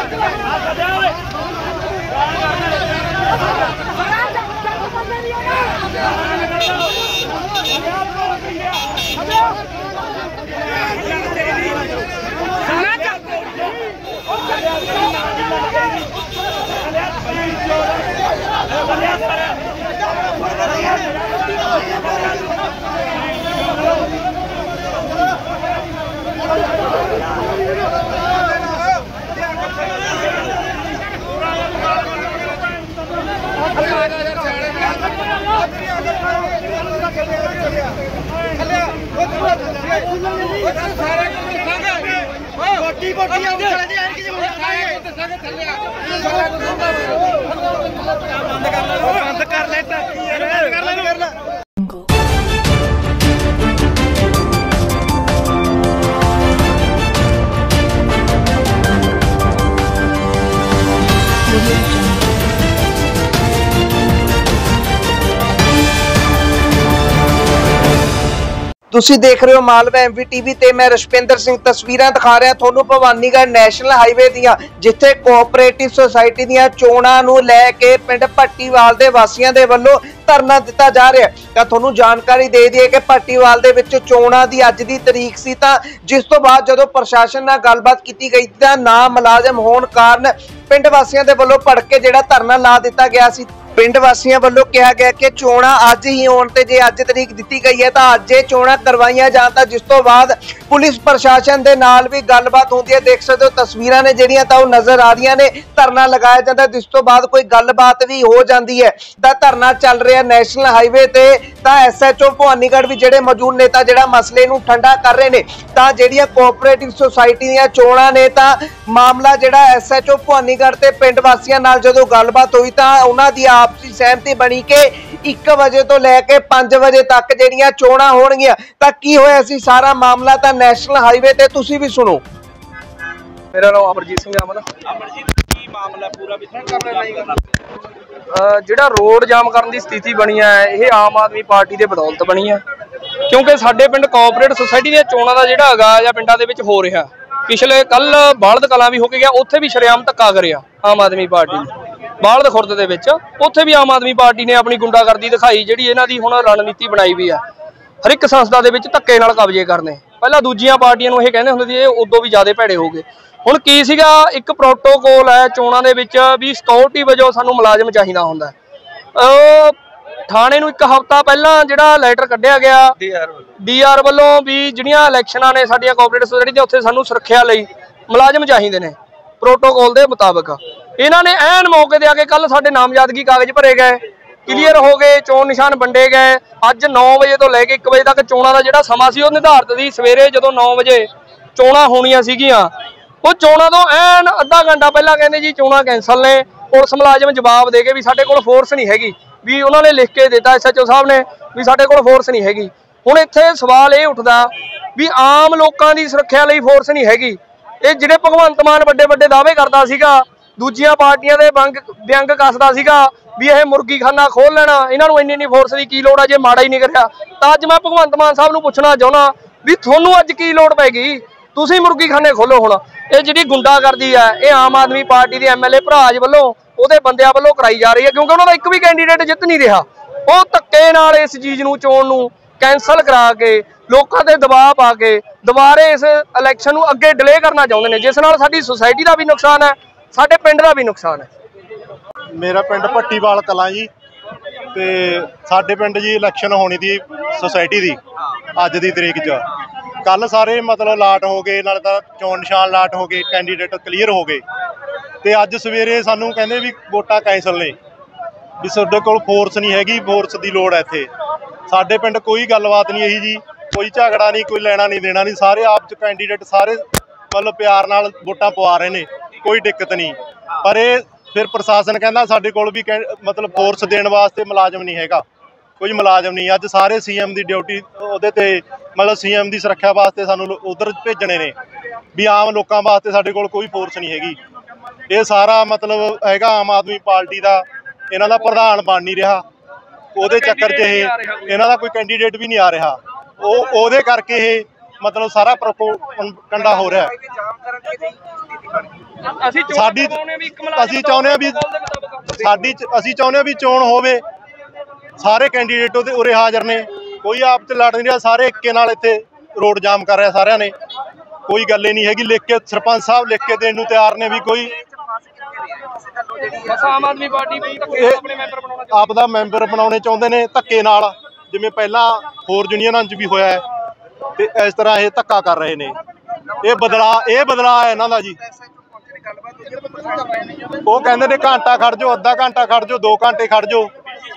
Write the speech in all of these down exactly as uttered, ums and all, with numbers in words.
बंद कर ले ਤੁਸੀਂ देख रहे हो मालवा एम वी टीवी ते मैं रशपिंदर सिंह तस्वीरां दिखा रहा ਤੁਹਾਨੂੰ ਭਵਾਨੀਗੜ੍ਹ ਨੈਸ਼ਨਲ ਹਾਈਵੇ ਦੀਆਂ ਜਿੱਥੇ ਕੋਆਪਰੇਟਿਵ ਸੁਸਾਇਟੀ ਦੀਆਂ ਚੋਣਾਂ ਨੂੰ ਲੈ ਕੇ ਪਿੰਡ ਭੱਟੀਵਾਲ ਦੇ ਵਾਸੀਆਂ ਦੇ ਵੱਲੋਂ ਧਰਨਾ ਦਿੱਤਾ ਜਾ ਰਿਹਾ ਤਾਂ ਤੁਹਾਨੂੰ ਜਾਣਕਾਰੀ ਦੇ ਦਈਏ ਕਿ ਭੱਟੀਵਾਲ ਦੇ ਵਿੱਚ ਚੋਣਾਂ ਦੀ ਅੱਜ ਦੀ ਤਰੀਕ ਸੀ ਤਾਂ ਜਿਸ ਤੋਂ ਬਾਅਦ ਜਦੋਂ ਪ੍ਰਸ਼ਾਸਨ ਨਾਲ ਗੱਲਬਾਤ ਕੀਤੀ ਗਈ ਤਾਂ ਨਾ ਮੁਲਾਜ਼ਮ ਹੋਣ ਕਾਰਨ ਪਿੰਡ ਵਾਸੀਆਂ ਦੇ ਵੱਲੋਂ ਭੜਕ ਕੇ ਜਿਹੜਾ ਧਰਨਾ ਲਾ ਦਿੱਤਾ ਗਿਆ ਸੀ। ਪਿੰਡ ਵਾਸੀਆਂ ਵੱਲੋਂ ਕਿਹਾ ਗਿਆ ਕਿ ਚੋਣਾਂ ਅੱਜ ਹੀ ਹੋਣ ਤੇ ਜੇ ਅੱਜ ਤਰੀਕ ਦਿੱਤੀ ਗਈ ਹੈ ਤਾਂ ਅੱਜ ਇਹ ਚੋਣਾਂ ਕਰਵਾਈਆਂ ਜਾਣ ਤਾਂ ਜਿਸ ਤੋਂ ਬਾਅਦ ਪੁਲਿਸ ਪ੍ਰਸ਼ਾਸਨ ਦੇ ਨਾਲ ਵੀ ਗੱਲਬਾਤ ਹੁੰਦੀ ਹੈ। ਦੇਖ ਸਕਦੇ ਹੋ ਤਸਵੀਰਾਂ ਨੇ ਜਿਹੜੀਆਂ ਤਾਂ ਉਹ ਨਜ਼ਰ ਆ ਰਹੀਆਂ ਨੇ। ਧਰਨਾ ਲਗਾਇਆ ਜਾਂਦਾ ਜਿਸ ਤੋਂ ਬਾਅਦ ਕੋਈ ਗੱਲਬਾਤ ਵੀ ਹੋ ਜਾਂਦੀ ਹੈ ਤਾਂ ਧਰਨਾ ਚੱਲ ਰਿਹਾ ਨੈਸ਼ਨਲ ਹਾਈਵੇ ਤੇ ਤਾਂ ਐਸ ਐਚ ਓ ਭਵਾਨੀਗੜ੍ਹ ਵੀ ਜਿਹੜੇ ਮੌਜੂਦ ਨੇਤਾ ਜਿਹੜਾ ਮਸਲੇ ਨੂੰ ਠੰਡਾ ਕਰ ਰਹੇ ਨੇ ਤਾਂ ਜਿਹੜੀਆਂ ਕੋਆਪਰੇਟਿਵ ਸੁਸਾਇਟੀ ਦੀਆਂ ਚੋਣਾਂ ਨੇ ਤਾਂ ਮਾਮਲਾ ਜਿਹੜਾ ਐਸ ਐਚ ਓ ਭਵਾਨੀਗੜ੍ਹ ਤੇ ਪਿੰਡ ਵਾਸੀਆਂ ਨਾਲ ਜਦੋਂ ਗੱਲਬਾਤ ਹੋਈ ਤਾਂ ਉਹਨਾਂ ਦੀ ਆਪਸੀ ਸਹਿਮਤੀ ਬਣੀ ਕਿ ਇੱਕ ਵਜੇ ਤੋਂ ਲੈ ਕੇ ਪੰਜ ਵਜੇ ਤੱਕ ਜਿਹੜੀਆਂ ਚੋਣਾਂ ਹੋਣਗੀਆਂ ਤਾਂ ਕੀ ਹੋਇਆ ਸੀ ਸਾਰਾ ਮਾਮਲਾ ਤਾਂ ਨੈਸ਼ਨਲ ਹਾਈਵੇ ਤੇ ਤੁਸੀਂ ਵੀ ਸੁਣੋ। ਮੇਰਾ ਨਾਮ ਅਮਰਜੀਤ ਸਿੰਘ ਅਮਨ। ਅਮਰਜੀਤ ਕੀ ਮਾਮਲਾ ਪੂਰਾ ਵੀ ਜਿਹੜਾ ਰੋਡ ਜਾਮ ਕਰਨ ਦੀ ਸਥਿਤੀ ਬਣੀ ਹੈ ਇਹ ਆਮ ਆਦਮੀ ਪਾਰਟੀ ਦੇ ਬਦੌਲਤ ਬਣੀ ਹੈ ਕਿਉਂਕਿ ਸਾਡੇ ਪਿੰਡ ਕੋਆਪਰੇਟਿਵ ਸੁਸਾਇਟੀ ਦੀਆਂ ਚੋਣਾਂ ਦਾ ਜਿਹੜਾ ਹੈਗਾ ਜਾਂ ਪਿੰਡਾਂ ਦੇ ਵਿੱਚ ਹੋ ਰਿਹਾ ਪਿਛਲੇ ਕੱਲ ਬਾਲਦ ਕਲਾਂ ਵੀ ਹੋ ਕੇ ਗਿਆ ਉੱਥੇ ਵੀ ਸ਼ਰੇਆਮ ਧੱਕਾ ਕਰਿਆ ਆਮ ਆਦਮੀ ਪਾਰਟੀ ਨੇ। ਬਾਲਦ ਖੁਰਦ ਦੇ ਵਿੱਚ ਉੱਥੇ ਵੀ ਆਮ ਆਦਮੀ ਪਾਰਟੀ ਨੇ ਆਪਣੀ ਗੁੰਡਾਗਰਦੀ ਦਿਖਾਈ ਜਿਹੜੀ ਇਹਨਾਂ ਦੀ ਹੁਣ ਰਣਨੀਤੀ ਬਣਾਈ ਵੀ ਆ ਹਰ ਇੱਕ ਸੰਸਥਾ ਦੇ ਵਿੱਚ ਧੱਕੇ ਨਾਲ ਕਬਜ਼ੇ ਕਰਨੇ। ਪਹਿਲਾਂ ਦੂਜੀਆਂ ਪਾਰਟੀਆਂ ਨੂੰ ਇਹ ਕਹਿੰਦੇ ਹੁੰਦੇ ਸੀ ਇਹ ਉਦੋਂ ਵੀ ਜ਼ਿਆਦਾ ਭੈੜੇ ਹੋ ਗਏ। ਹੁਣ ਕੀ ਸੀਗਾ ਇੱਕ ਪ੍ਰੋਟੋਕੋਲ ਹੈ ਚੋਣਾਂ ਦੇ ਵਿੱਚ ਵੀ ਸਿਕਿਉਰਿਟੀ ਵਜੋਂ ਸਾਨੂੰ ਮੁਲਾਜ਼ਮ ਚਾਹੀਦਾ ਹੁੰਦਾ। ਥਾਣੇ ਨੂੰ ਇੱਕ ਹਫ਼ਤਾ ਪਹਿਲਾਂ ਜਿਹੜਾ ਲੈਟਰ ਕੱਢਿਆ ਗਿਆ ਡੀ ਆਰ ਵੱਲੋਂ ਵੀ ਜਿਹੜੀਆਂ ਇਲੈਕਸ਼ਨਾਂ ਨੇ ਸਾਡੀਆਂ ਕੋਆਪਰੇਟਿਵ ਸੁਸਾਇਟੀ ਦੀਆਂ ਉੱਥੇ ਸਾਨੂੰ ਸੁਰੱਖਿਆ ਲਈ ਮੁਲਾਜ਼ਮ ਚਾਹੀਦੇ ਨੇ ਪ੍ਰੋਟੋਕੋਲ ਦੇ ਮੁਤਾਬਕ। ਇਹਨਾਂ ਨੇ ਐਨ ਮੌਕੇ ਤੇ ਆ ਕੇ ਕੱਲ ਸਾਡੇ ਨਾਮਜ਼ਦਗੀ ਕਾਗਜ਼ ਭਰੇ ਗਏ ਕਲੀਅਰ ਹੋ ਗਏ ਚੋਣ ਨਿਸ਼ਾਨ ਵੰਡੇ ਗਏ। ਅੱਜ ਨੌ ਵਜੇ ਤੋਂ ਲੈ ਕੇ ਇੱਕ ਵਜੇ ਤੱਕ ਚੋਣਾਂ ਦਾ ਜਿਹੜਾ ਸਮਾਂ ਸੀ ਉਹ ਨਿਰਧਾਰਿਤ ਸੀ। ਸਵੇਰੇ ਜਦੋਂ ਨੌ ਵਜੇ ਚੋਣਾਂ ਹੋਣੀਆਂ ਸੀਗੀਆਂ ਉਹ ਚੋਣਾਂ ਤੋਂ ਐਨ ਅੱਧਾ ਘੰਟਾ ਪਹਿਲਾਂ ਕਹਿੰਦੇ ਜੀ ਚੋਣਾਂ ਕੈਂਸਲ ਨੇ। ਪੁਲਿਸ ਮੁਲਾਜ਼ਮ ਜਵਾਬ ਦੇ ਕੇ ਵੀ ਸਾਡੇ ਕੋਲ ਫੋਰਸ ਨਹੀਂ ਹੈਗੀ ਵੀ ਉਹਨਾਂ ਨੇ ਲਿਖ ਕੇ ਦਿੱਤਾ ਐਸ ਐਚ ਓ ਸਾਹਿਬ ਨੇ ਵੀ ਸਾਡੇ ਕੋਲ ਫੋਰਸ ਨਹੀਂ ਹੈਗੀ। ਹੁਣ ਇੱਥੇ ਸਵਾਲ ਇਹ ਉੱਠਦਾ ਵੀ ਆਮ ਲੋਕਾਂ ਦੀ ਸੁਰੱਖਿਆ ਲਈ ਫੋਰਸ ਨਹੀਂ ਹੈਗੀ। ਇਹ ਜਿਹੜੇ ਭਗਵੰਤ ਮਾਨ ਵੱਡੇ ਵੱਡੇ ਦਾਅਵੇ ਕਰਦਾ ਸੀਗਾ ਦੂਜੀਆਂ ਪਾਰਟੀਆਂ ਦੇ ਬੰਗ ਵਿਅੰਗ ਕੱਸਦਾ ਸੀਗਾ ਵੀ ਇਹ ਮੁਰਗੀ ਖਾਨਾ ਖੋਲ ਲੈਣਾ ਇਹਨਾਂ ਨੂੰ ਇੰਨੀ ਇੰਨੀ ਫੋਰਸ ਦੀ ਕੀ ਲੋੜ ਆ ਜੇ ਮਾੜਾ ਹੀ ਨਹੀਂ ਕਰਿਆ। ਤਾਂ ਅੱਜ ਮੈਂ ਭਗਵੰਤ ਮਾਨ ਸਾਹਿਬ ਨੂੰ ਪੁੱਛਣਾ ਚਾਹੁੰਦਾ ਵੀ ਤੁਹਾਨੂੰ ਅੱਜ ਕੀ ਲੋੜ ਪੈ ਗਈ ਤੁਸੀਂ ਮੁਰਗੀ ਖਾਨੇ ਖੋਲੋ। ਹੁਣ ਇਹ ਜਿਹੜੀ ਗੁੰਡਾਗਰਦੀ ਹੈ ਇਹ ਆਮ ਆਦਮੀ ਪਾਰਟੀ ਦੇ ਐਮ ਐਲ ਏ ਭਰਾਜ ਵੱਲੋਂ ਉਹਦੇ ਬੰਦਿਆਂ ਵੱਲੋਂ ਕਰਾਈ ਜਾ ਰਹੀ ਹੈ ਕਿਉਂਕਿ ਉਹਨਾਂ ਦਾ ਇੱਕ ਵੀ ਕੈਂਡੀਡੇਟ ਜਿੱਤ ਨਹੀਂ ਰਿਹਾ। ਉਹ ਧੱਕੇ ਨਾਲ ਇਸ ਚੀਜ਼ ਨੂੰ ਚੋਣ ਨੂੰ ਕੈਂਸਲ ਕਰਾ ਕੇ ਲੋਕਾਂ ਤੇ ਦਬਾਅ ਪਾ ਕੇ ਦੁਬਾਰੇ ਇਸ ਇਲੈਕਸ਼ਨ ਨੂੰ ਅੱਗੇ ਡਿਲੇ ਕਰਨਾ ਚਾਹੁੰਦੇ ਨੇ ਜਿਸ ਨਾਲ ਸਾਡੀ ਸੁਸਾਇਟੀ ਦਾ ਵੀ ਨੁਕਸਾਨ ਹੈ ਸਾਡੇ ਪਿੰਡ ਦਾ ਵੀ ਨੁਕਸਾਨ ਹੈ। ਮੇਰਾ ਪਿੰਡ ਭੱਟੀਵਾਲ ਕਲਾਂ ਜੀ ਤੇ ਸਾਡੇ ਪਿੰਡ ਜੀ ਇਲੈਕਸ਼ਨ ਹੋਣੀ ਦੀ ਸੁਸਾਇਟੀ ਦੀ ਅੱਜ ਦੀ ਤਰੀਕ 'ਚ ਕੱਲ ਸਾਰੇ ਮਤਲਬ ਲਾਟ ਹੋ ਗਏ ਨਾਲ ਤਾਂ ਚੋਣ ਨਿਸ਼ਾਨ ਲਾਟ ਹੋ ਗਏ ਕੈਂਡੀਡੇਟ ਕਲੀਅਰ ਹੋ ਗਏ ਤੇ ਅੱਜ ਸਵੇਰੇ ਸਾਨੂੰ ਕਹਿੰਦੇ ਵੀ ਵੋਟਾਂ ਕੈਂਸਲ ਨੇ ਵੀ ਸਾਡੇ ਕੋਲ ਫੋਰਸ ਨਹੀਂ ਹੈਗੀ ਫੋਰਸ ਦੀ ਲੋੜ ਹੈ ਇੱਥੇ। ਸਾਡੇ ਪਿੰਡ ਕੋਈ ਗੱਲਬਾਤ ਨਹੀਂ ਇਹੀ ਜੀ ਕੋਈ ਝਗੜਾ ਨਹੀਂ ਕੋਈ ਲੈਣਾ ਨਹੀਂ ਦੇਣਾ ਨਹੀਂ ਸਾਰੇ ਆਪ 'ਚ ਕੈਂਡੀਡੇਟ ਸਾਰੇ ਮਤਲਬ ਪਿਆਰ ਨਾਲ ਵੋਟਾਂ ਪਵਾ ਰਹੇ ਨੇ ਕੋਈ ਦਿੱਕਤ ਨਹੀਂ। ਪਰ ਇਹ ਫਿਰ ਪ੍ਰਸ਼ਾਸਨ ਕਹਿੰਦਾ ਸਾਡੇ ਕੋਲ ਵੀ ਮਤਲਬ ਫੋਰਸ ਦੇਣ ਵਾਸਤੇ ਮੁਲਾਜ਼ਮ ਨਹੀਂ ਹੈਗਾ ਕੋਈ ਮੁਲਾਜ਼ਮ ਨਹੀਂ। ਅੱਜ ਸਾਰੇ ਸੀ ਐਮ ਦੀ ਡਿਊਟੀ ਉਹਦੇ ਤੇ ਮਤਲਬ ਸੀ ਐਮ ਦੀ ਸੁਰੱਖਿਆ ਵਾਸਤੇ ਸਾਨੂੰ ਉਧਰ ਭੇਜਣੇ ਨੇ ਵੀ ਆਮ ਲੋਕਾਂ ਵਾਸਤੇ ਸਾਡੇ ਕੋਲ ਕੋਈ ਫੋਰਸ ਨਹੀਂ ਹੈਗੀ। ਇਹ ਸਾਰਾ ਮਤਲਬ ਹੈਗਾ ਆਮ ਆਦਮੀ ਪਾਰਟੀ ਦਾ ਇਹਨਾਂ ਦਾ ਪ੍ਰਧਾਨ ਬਣ ਨਹੀਂ ਰਿਹਾ ਉਹਦੇ ਚੱਕਰ 'ਚ ਇਹ ਇਹਨਾਂ ਦਾ ਕੋਈ ਕੈਂਡੀਡੇਟ ਵੀ ਨਹੀਂ ਆ ਰਿਹਾ ਉਹ ਉਹਦੇ ਕਰਕੇ ਇਹ ਮਤਲਬ ਸਾਰਾ ਕੰਡਾ ਹੋ ਰਿਹਾ। ਅਸੀਂ ਚੋਣ ਸਾਡੀ ਕਰਵਾਉਂਦੇ ਹਾਂ ਵੀ ਇੱਕ ਮੁਲਾਜ਼ਮ ਅਸੀਂ ਚਾਹੁੰਦੇ ਹਾਂ ਵੀ ਸਾਡੀ ਅਸੀਂ ਚਾਹੁੰਦੇ ਹਾਂ ਵੀ ਚੋਣ ਹੋਵੇ, ਸਾਰੇ ਕੈਂਡੀਡੇਟ ਉਹਦੇ ਉਰੇ ਹਾਜ਼ਰ ਨੇ, ਕੋਈ ਆਪ ਚ ਲੜ ਨਹੀਂ ਰਿਹਾ, ਸਾਰੇ ਇੱਕੇ ਨਾਲ ਇੱਥੇ ਰੋਡ ਜਾਮ ਕਰ ਰਿਹਾ ਸਾਰਿਆਂ ਨੇ, ਕੋਈ ਗੱਲ ਹੀ ਨਹੀਂ ਹੈਗੀ। ਲਿਖ ਕੇ ਸਰਪੰਚ ਸਾਹਿਬ ਲਿਖ ਕੇ ਦੇਣ ਨੂੰ ਤਿਆਰ ਨੇ ਵੀ ਕੋਈ ਬਸ ਆਮ ਆਦਮੀ ਪਾਰਟੀ ਵੀ ਧੱਕੇ ਨਾਲ ਆਪਣੇ ਮੈਂਬਰ ਬਣਾਉਣਾ ਚਾਹੁੰਦੀ ਆਪ ਦਾ ਮੈਂਬਰ ਬਣਾਉਣੇ ਚਾਹੁੰਦੇ ਨੇ ਧੱਕੇ ਨਾਲ, ਜਿਵੇਂ ਪਹਿਲਾਂ ਹੋਰ ਯੂਨੀਅਨਾਂ 'ਚ ਵੀ ਹੋਇਆ ਹੈ, ਤੇ ਇਸ ਤਰ੍ਹਾਂ ਇਹ ਧੱਕਾ ਕਰ ਰਹੇ ਨੇ। ਇਹ ਬਦਲਾਅ ਇਹ ਬਦਲਾਅ ਹੈ ਇਹਨਾਂ ਦਾ ਜੀ। ਉਹ ਕਹਿੰਦੇ ਨੇ ਘੰਟਾ ਖੜ ਜਾਓ, ਅੱਧਾ ਘੰਟਾ ਖੜ ਜਾਓ, ਦੋ ਘੰਟੇ ਖੜ ਜਾਓ।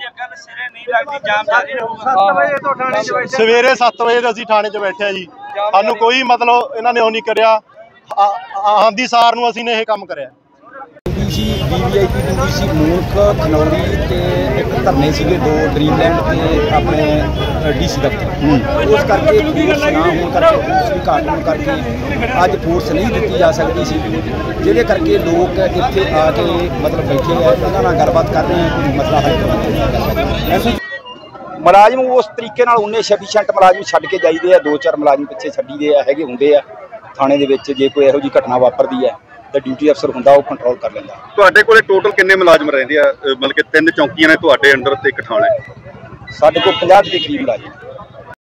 ਸਵੇਰੇ ਸੱਤ ਵਜੇ ਅਸੀਂ ਥਾਣੇ 'ਚ ਬੈਠੇ ਆ ਜੀ, ਸਾਨੂੰ ਕੋਈ ਮਤਲਬ ਇਹਨਾਂ ਨੇ ਉਹ ਨਹੀਂ ਕਰਿਆ, ਆਂਦੀ ਸਾਰ ਨੂੰ ਅਸੀਂ ਨੇ ਇਹ ਕੰਮ ਕਰਿਆ। ਸੀ ਵੀਵੀਆਈਪੀ ਡਿਊਟੀ ਸੀ ਮੂਨਕ ਖਨੌਰੀ ਤੇ ਇੱਕ ਧਰਨੇ ਸੀਗੇ ਦੋ ਡ੍ਰੀਮਲੈਂਡ ਤੇ ਆਪਣੇ ਡੀਸੀ ਦਫ਼ਤਰ। ਉਸ ਕਰਕੇ ਫੋਰਸ ਨਾ ਹੋਣ ਕਰਕੇ ਫੋਰਸ ਦੀ ਘਾਟ ਹੋਣ ਕਰਕੇ ਅੱਜ ਫੋਰਸ ਨਹੀਂ ਦਿੱਤੀ ਜਾ ਸਕਦੀ ਸੀ, ਜਿਹਦੇ ਕਰਕੇ ਲੋਕ ਇੱਥੇ ਆ ਕੇ ਮਤਲਬ ਬੈਠੇ ਆ, ਉਹਨਾਂ ਨਾਲ ਗੱਲਬਾਤ ਕਰ ਰਹੇ ਆ, ਕੋਈ ਮਸਲਾ ਹੱਲ ਕਰਾਂਗੇ। ਮੁਲਾਜ਼ਮ ਉਸ ਤਰੀਕੇ ਨਾਲ ਉਹਨੇ ਸਫੀਸ਼ੀਐਂਟ ਮੁਲਾਜ਼ਮ ਛੱਡ ਕੇ ਜਾਈਦੇ ਆ, ਦੋ ਚਾਰ ਮੁਲਾਜ਼ਮ ਪਿੱਛੇ ਛੱਡੀਦੇ ਆ ਹੈਗੇ ਹੁੰਦੇ ਆ ਥਾਣੇ ਦੇ ਵਿੱਚ। ਜੇ ਕੋਈ ਇਹੋ ਜਿਹੀ ਘਟਨਾ ਵਾਪਰਦੀ ਹੈ ਤਾਂ ਡਿਊਟੀ ਅਫਸਰ ਹੁੰਦਾ ਉਹ ਕੰਟਰੋਲ ਕਰ ਲੈਂਦਾ। ਤੁਹਾਡੇ ਕੋਲੇ ਟੋਟਲ ਕਿੰਨੇ ਮੁਲਾਜ਼ਮ ਰਹਿੰਦੇ ਆ? ਮਤਲਬ ਕਿ ਤਿੰਨ ਚੌਂਕੀਆਂ ਨੇ ਤੁਹਾਡੇ ਅੰਡਰ ਤੇ ਇੱਕ ਥਾਣਾ? ਸਾਡੇ ਕੋਲ ਪੰਜਾਹ ਦੇ ਕਰੀਬ ਮੁਲਾਜ਼ਮ।